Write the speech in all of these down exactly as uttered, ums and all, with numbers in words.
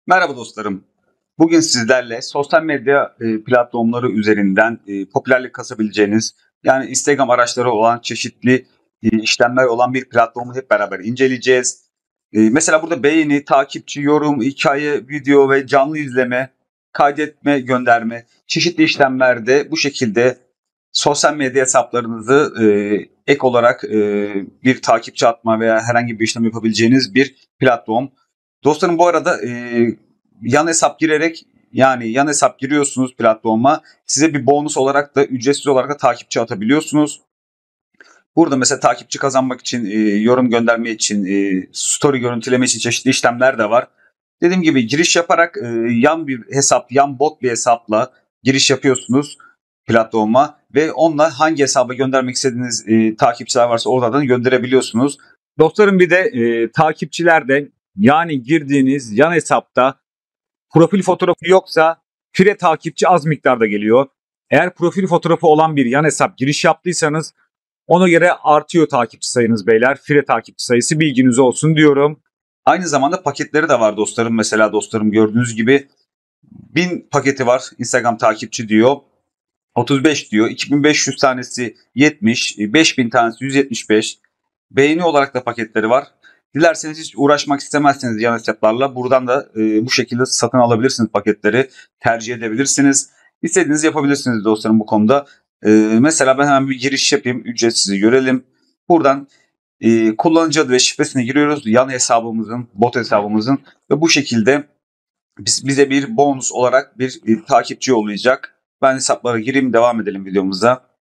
Merhaba dostlarım. Bugün sizlerle sosyal medya e, platformları üzerinden e, popülerlik kasabileceğiniz, yani Instagram araçları olan çeşitli e, işlemler olan bir platformu hep beraber inceleyeceğiz. E, mesela burada beğeni, takipçi, yorum, hikaye, video ve canlı izleme, kaydetme, gönderme, çeşitli işlemlerde bu şekilde sosyal medya hesaplarınızı e, ek olarak e, bir takipçi atma veya herhangi bir işlem yapabileceğiniz bir platform. Dostlarım bu arada e, yan hesap girerek, yani yan hesap giriyorsunuz platforma, size bir bonus olarak da ücretsiz olarak da takipçi atabiliyorsunuz. Burada mesela takipçi kazanmak için, e, yorum gönderme için, e, story görüntüleme için çeşitli işlemler de var. Dediğim gibi giriş yaparak e, yan bir hesap, yan bot bir hesapla giriş yapıyorsunuz platforma ve onunla hangi hesaba göndermek istediğiniz e, takipçiler varsa oradan gönderebiliyorsunuz. Dostlarım bir de e, takipçilerde, yani girdiğiniz yan hesapta profil fotoğrafı yoksa fire takipçi az miktarda geliyor. Eğer profil fotoğrafı olan bir yan hesap giriş yaptıysanız ona göre artıyor takipçi sayınız beyler. Fire takipçi sayısı, bilginiz olsun diyorum. Aynı zamanda paketleri de var dostlarım. Mesela dostlarım gördüğünüz gibi bin paketi var Instagram takipçi diyor. otuz beş diyor. iki bin beş yüz tanesi yetmiş. beş bin tanesi yüz yetmiş beş. Beğeni olarak da paketleri var. Dilerseniz hiç uğraşmak istemezseniz yan hesaplarla buradan da e, bu şekilde satın alabilirsiniz paketleri. Tercih edebilirsiniz. İstediğinizi yapabilirsiniz dostlarım bu konuda. E, mesela ben hemen bir giriş yapayım. Ücretsiz görelim. Buradan e, kullanıcı adı ve şifresini giriyoruz. Yan hesabımızın, bot hesabımızın ve bu şekilde biz, bize bir bonus olarak bir e, takipçi yollayacak. Ben hesaplara gireyim, devam edelim videomuza.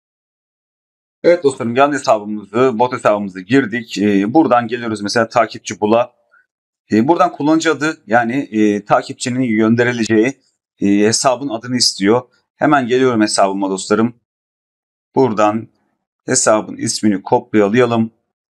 Evet dostlarım, yan hesabımızı, bot hesabımızı girdik. Ee, buradan geliyoruz mesela takipçi bula. Ee, buradan kullanıcı adı, yani e, takipçinin gönderileceği e, hesabın adını istiyor. Hemen geliyorum hesabıma dostlarım. Buradan hesabın ismini kopyalayalım.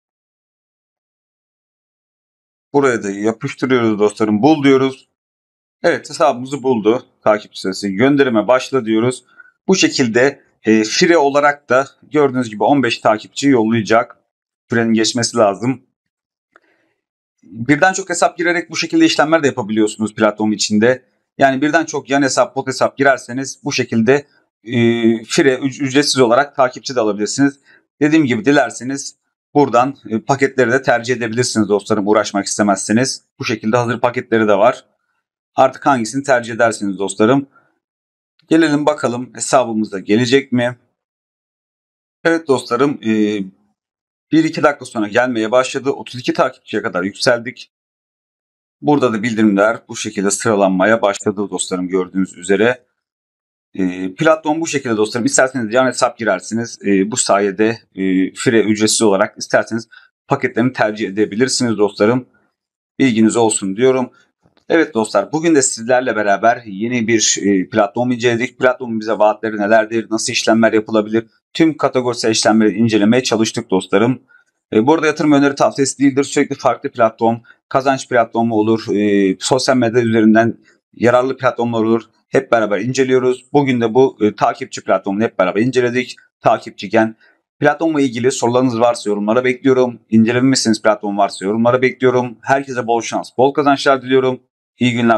Buraya da yapıştırıyoruz dostlarım. Bul diyoruz. Evet, hesabımızı buldu. Takipçi sayısı, gönderime başla diyoruz. Bu şekilde e, fire olarak da gördüğünüz gibi on beş takipçi yollayacak. Sürenin geçmesi lazım. Birden çok hesap girerek bu şekilde işlemler de yapabiliyorsunuz platform içinde. Yani birden çok yan hesap, bot hesap girerseniz bu şekilde e, fire ücretsiz olarak takipçi de alabilirsiniz. Dediğim gibi dilerseniz buradan e, paketleri de tercih edebilirsiniz dostlarım, uğraşmak istemezseniz. Bu şekilde hazır paketleri de var. Artık hangisini tercih edersiniz dostlarım. Gelelim bakalım hesabımıza gelecek mi? Evet dostlarım, e, bir iki dakika sonra gelmeye başladı. otuz iki takipçiye kadar yükseldik. Burada da bildirimler bu şekilde sıralanmaya başladı dostlarım, gördüğünüz üzere. E, platform bu şekilde dostlarım. İsterseniz yan hesap girersiniz. E, bu sayede e, fire ücretsiz olarak, isterseniz paketlerini tercih edebilirsiniz dostlarım. Bilginiz olsun diyorum. Evet dostlar, bugün de sizlerle beraber yeni bir e, platform inceledik. Platformun bize vaatleri nelerdir, nasıl işlemler yapılabilir, tüm kategorisel işlemleri incelemeye çalıştık dostlarım. E, bu arada yatırım öneri tavsiyesi değildir. Sürekli farklı platform, kazanç platformu olur, e, sosyal medya üzerinden yararlı platformlar olur. Hep beraber inceliyoruz. Bugün de bu e, takipçi platformunu hep beraber inceledik. Takipçiken platformla ilgili sorularınız varsa yorumlara bekliyorum. İncelememişsiniz platform varsa yorumlara bekliyorum. Herkese bol şans, bol kazançlar diliyorum. İyi günler.